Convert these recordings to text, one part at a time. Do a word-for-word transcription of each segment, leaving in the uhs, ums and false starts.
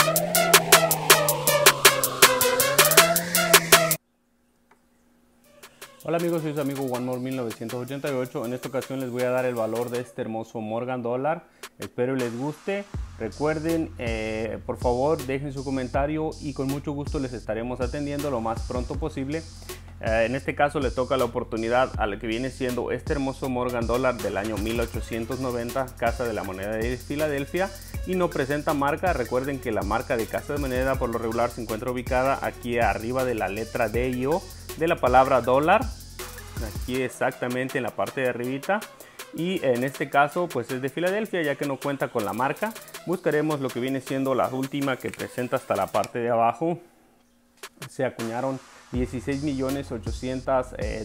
Hola amigos, soy su amigo OneMore mil novecientos ochenta y ocho. En esta ocasión les voy a dar el valor de este hermoso Morgan Dollar. Espero les guste. Recuerden, eh, por favor, dejen su comentario y con mucho gusto les estaremos atendiendo lo más pronto posible. Eh, en este caso le toca la oportunidad a lo que viene siendo este hermoso Morgan Dollar del año mil ochocientos noventa, Casa de la Moneda de Filadelfia, y no presenta marca. Recuerden que la marca de Casa de Moneda por lo regular se encuentra ubicada aquí arriba de la letra D y O de la palabra dólar, aquí exactamente en la parte de arribita, y en este caso pues es de Filadelfia, ya que no cuenta con la marca. Buscaremos lo que viene siendo la última que presenta hasta la parte de abajo. Se acuñaron dieciséis millones ochocientos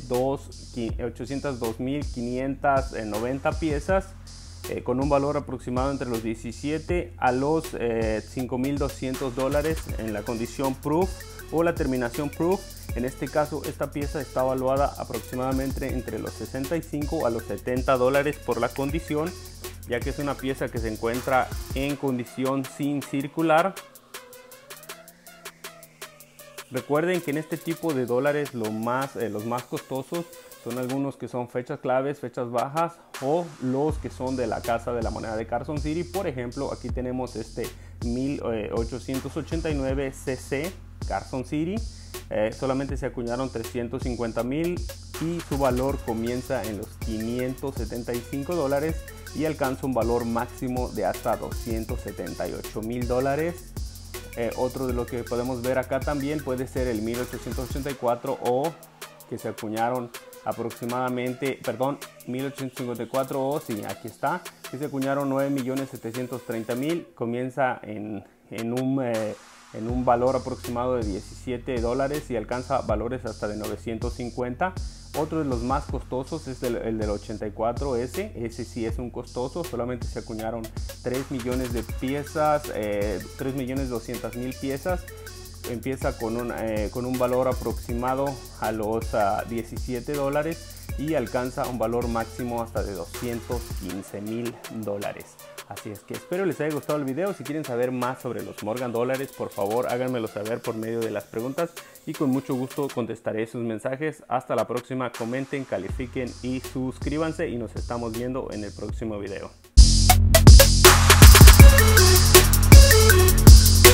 dos mil quinientos noventa piezas, eh, con un valor aproximado entre los diecisiete a los eh, cinco mil doscientos dólares en la condición proof o la terminación proof. En este caso esta pieza está valuada aproximadamente entre los sesenta y cinco a los setenta dólares por la condición, ya que es una pieza que se encuentra en condición sin circular. Recuerden que en este tipo de dólares lo más, eh, los más costosos son algunos que son fechas claves, fechas bajas, o los que son de la Casa de la Moneda de Carson City. Por ejemplo, aquí tenemos este mil ochocientos ochenta y nueve C C Carson City. Eh, solamente se acuñaron trescientos cincuenta mil y su valor comienza en los quinientos setenta y cinco dólares y alcanza un valor máximo de hasta doscientos setenta y ocho mil dólares. Eh, otro de lo que podemos ver acá también puede ser el mil ochocientos ochenta y cuatro O, que se acuñaron aproximadamente, perdón, mil ochocientos cincuenta y cuatro O, sí, aquí está, que se acuñaron nueve millones setecientos treinta mil, comienza en, en un... Eh, en un valor aproximado de diecisiete dólares y alcanza valores hasta de novecientos cincuenta. Otro de los más costosos es el, el del ochenta y cuatro S. Ese sí es un costoso, solamente se acuñaron tres millones de piezas, eh, tres millones doscientas mil piezas. Empieza con un, eh, con un valor aproximado a los uh, diecisiete dólares y alcanza un valor máximo hasta de doscientos quince mil dólares. Así es que espero les haya gustado el video. Si quieren saber más sobre los Morgan dólares, por favor háganmelo saber por medio de las preguntas y con mucho gusto contestaré sus mensajes. Hasta la próxima, comenten, califiquen y suscríbanse, y nos estamos viendo en el próximo video.